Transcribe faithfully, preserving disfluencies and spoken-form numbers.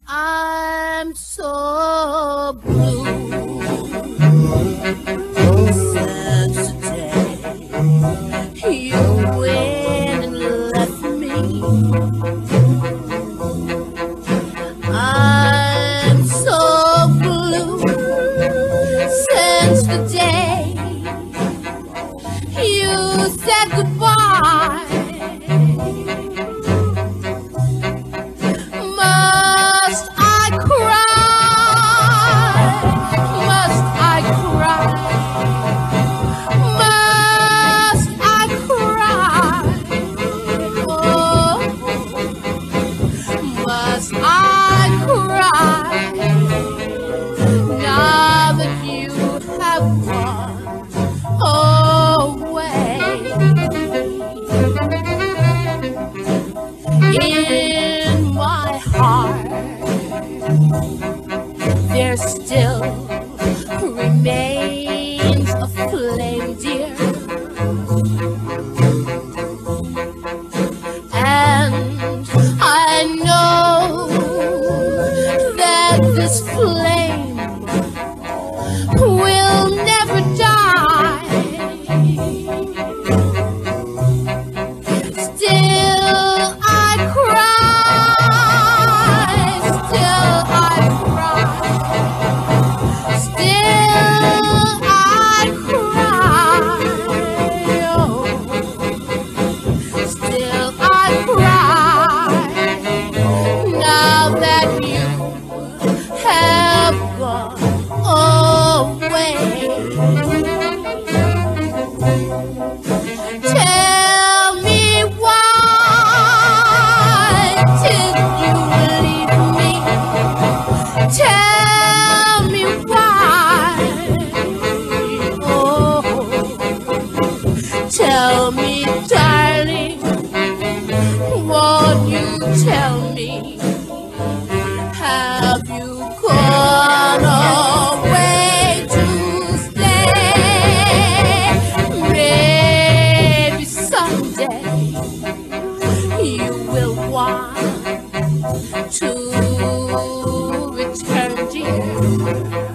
I'm so blue since the day you went and left me. I'm so blue since the day you said goodbye. Must I cry? Must I cry? Must I cry? Oh, must I cry now that you have gone away? In my heart there still remains a flame, dear, and I know that this flame will never die. Still I cry, still I cry, still I cry, oh, still I cry now that you have gone away. Tell me why did you leave me? Tell me why. Oh, tell me, darling, won't you tell me? Have you gone away to stay? Maybe someday you will want to return, dear.